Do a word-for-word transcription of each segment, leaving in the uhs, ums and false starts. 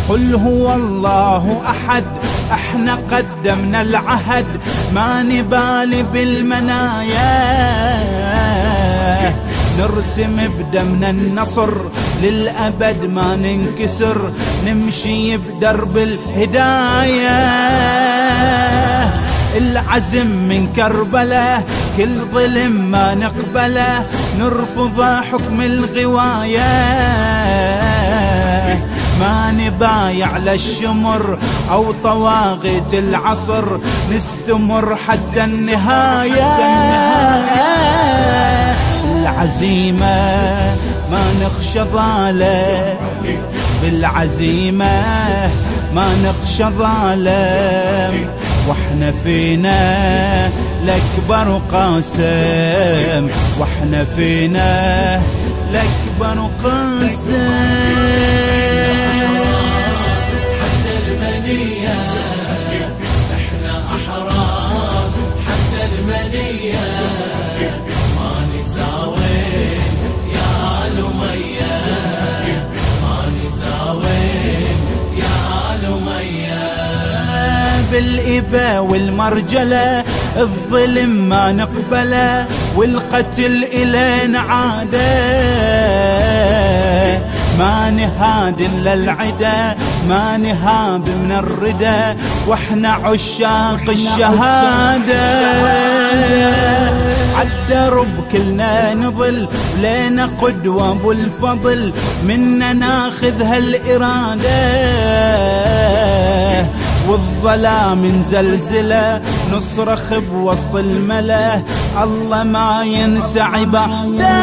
قل هو الله أحد، احنا قدمنا العهد ما نبالي بالمنايا، نرسم بدمنا النصر للأبد ما ننكسر، نمشي بدرب الهداية. العزم من كربلاء كل ظلم ما نقبله، نرفض حكم الغواية، ما نبايع للشمر أو طواغيت العصر، نستمر حتى النهاية. العزيمة ما نخشى ظالم، بالعزيمة ما نخشى ظالم، واحنا فينا الأكبر قاسم، واحنا فينا الأكبر قاسم. حتى المنية احنا أحرار، حتى المنية ما نساوي يا لمية، ما نساوي يا لمية. بالإبا والمرجلة الظلم ما نقبله، والقتل إلينا عادة، ما نهاد للعدا، ما نهاب من الردى، واحنا عشاق الشهادة. عالدرب كلنا نظل، لينا قدوة بالفضل، منا ناخذ هالإرادة، والظلام نزلزله، نصرخ بوسط الملا، الله ما ينسى عباده.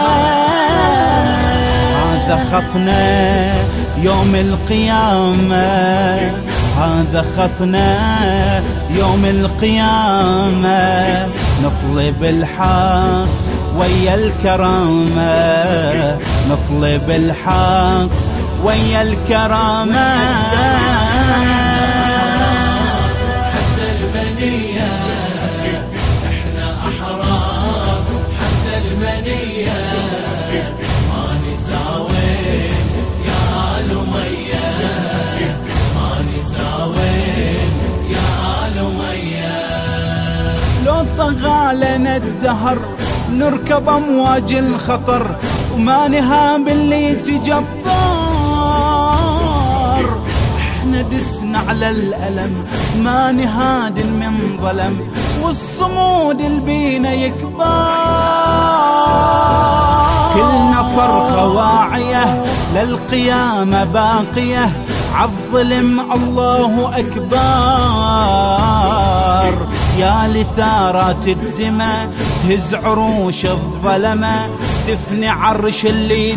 هذا خطنا يوم القيامة، هذا خطنا يوم القيامة، نطلب الحق ويا الكرامة، نطلب الحق ويا الكرامة. حتى المنية احنا أحرار، حتى المنية ما نساوي يا لمية، ما نساوي يا لمية. لو طغى لنا الدهر نركب أمواج الخطر، وما نهاب اللي تجبار، احنا دسنا على الألم ما نهاد من ظلم، والصمود البينا يكبر. كلنا صرخة واعية للقيامة باقية، عالظلم الله أكبر. يا لثارات الدماء تهز عروش الظلمة، تفني عرش اللي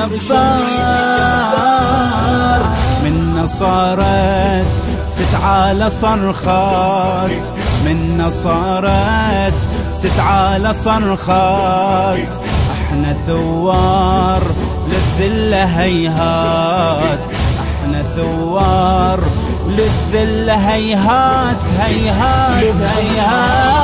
تجبر. منا صارت تتعالى صرخات، منا صارت تتعالى صرخات، احنا ثوار للذلة هيهات، احنا ثوار للذلة هيهات هيهات هيهات.